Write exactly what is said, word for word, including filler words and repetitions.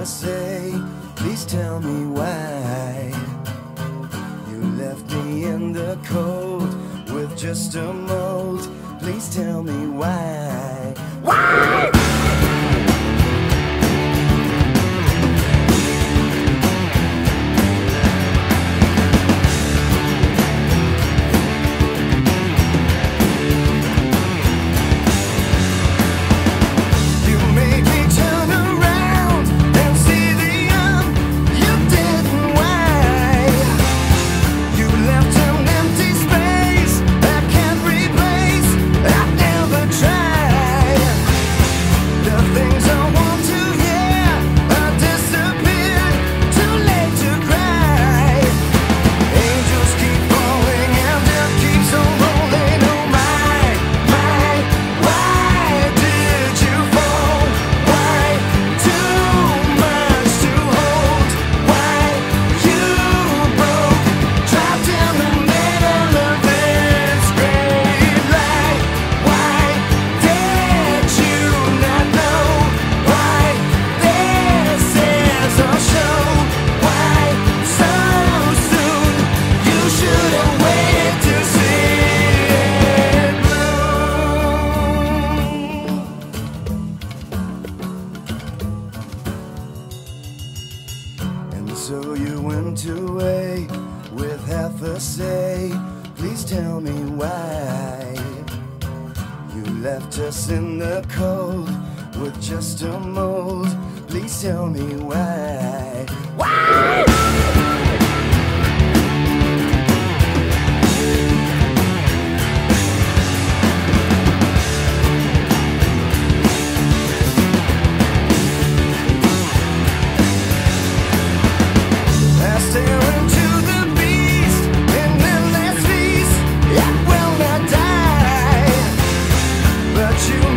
a say. Please tell me why you left me in the cold with just a mold. Please tell me why. Why? So you went away with half a say. Please tell me why you left us in the cold with just a mold. Please tell me why. Why? You